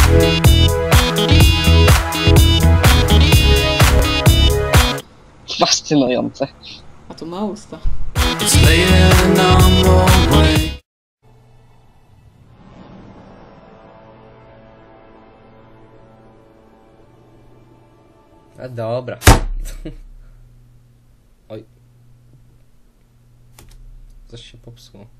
Fascynujące. A to ma usta. A dobra. Oj. Coś się popsuło.